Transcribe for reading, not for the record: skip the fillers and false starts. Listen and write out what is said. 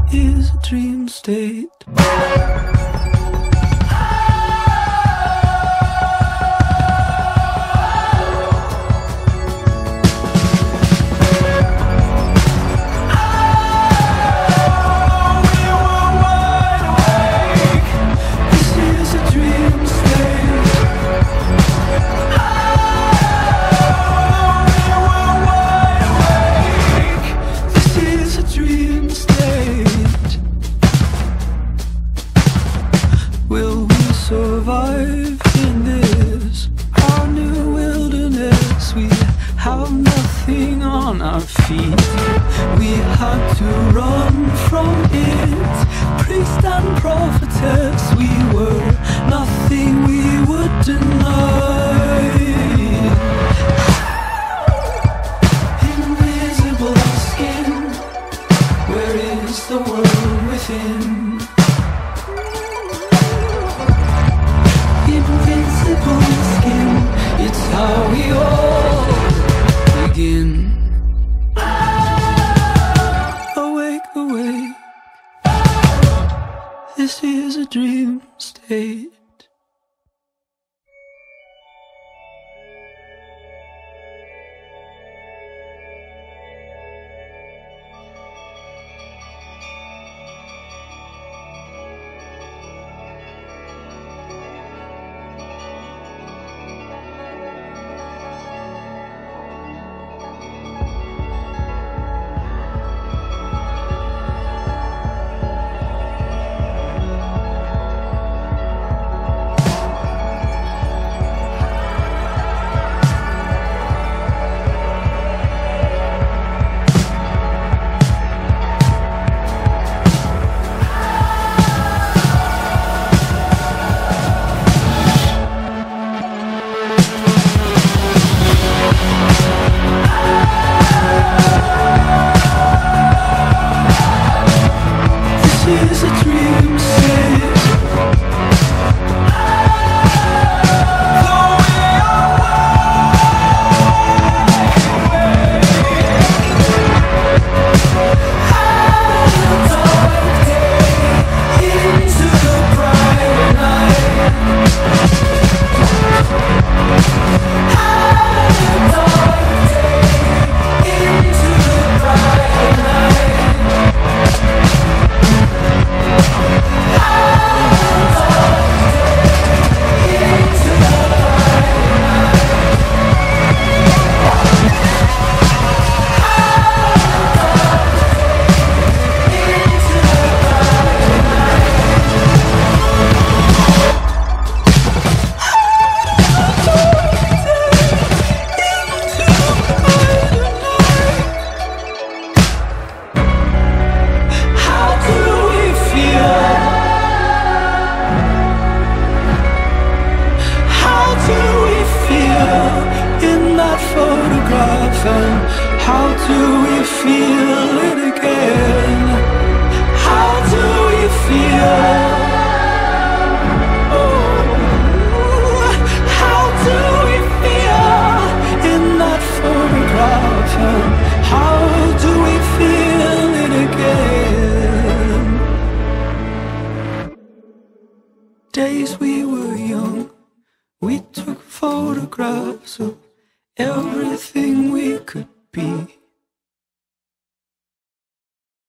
is a dream state. Will we survive in this, our new wilderness? We have nothing on our feet. We had to run from it. Priest and prophetess, we were nothing we would deny. Invisible skin, where is the world within? Invincible skin, it's how we all begin. Awake, awake, this is a dream state. Is a dream state. Photograph, and how do we feel it again? How do we feel?